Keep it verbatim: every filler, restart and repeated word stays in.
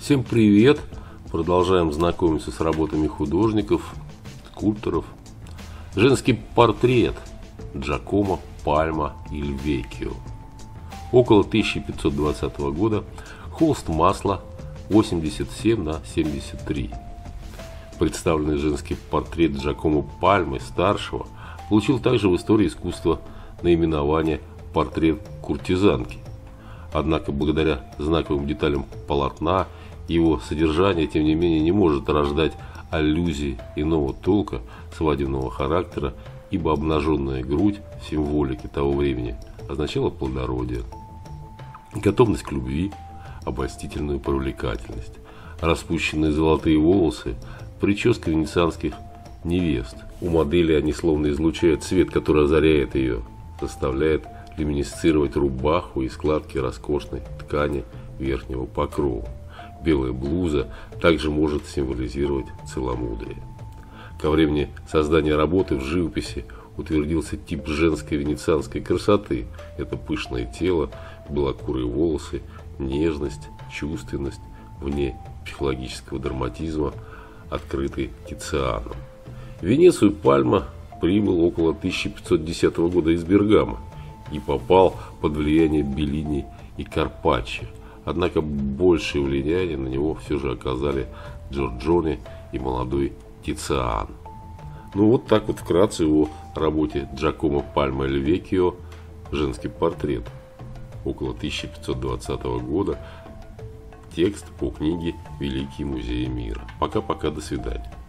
Всем привет! Продолжаем знакомиться с работами художников, скульпторов. Женский портрет Джакомо, Пальма иль Веккио. Около тысяча пятьсот двадцатого года. Холст масла восемьдесят семь на семьдесят три. Представленный женский портрет Джакомо Пальмы старшего получил также в истории искусства наименование «портрет куртизанки». Однако, благодаря знаковым деталям полотна, его содержание, тем не менее, не может рождать аллюзий иного толка, свадебного характера, ибо обнаженная грудь в символике того времени означала плодородие, готовность к любви, обольстительную привлекательность. Распущенные золотые волосы, прическа венецианских невест. У модели они словно излучают свет, который озаряет ее, заставляет люминесцировать рубаху и складки роскошной ткани верхнего покрова. Белая блуза также может символизировать целомудрие. Ко времени создания работы в живописи утвердился тип женской венецианской красоты. Это пышное тело, белокурые волосы, нежность, чувственность, вне психологического драматизма, открытый Тицианом. В Венецию Пальма прибыл около тысяча пятьсот десятого года из Бергама и попал под влияние Беллини и Карпаччо. Однако большее влияние на него все же оказали Джорджоне и молодой Тициан. Ну вот так вот вкратце о работе Джакомо Пальма иль Веккио «Женский портрет» около тысяча пятьсот двадцатого года. Текст по книге «Великие музеи мира». Пока-пока, до свидания.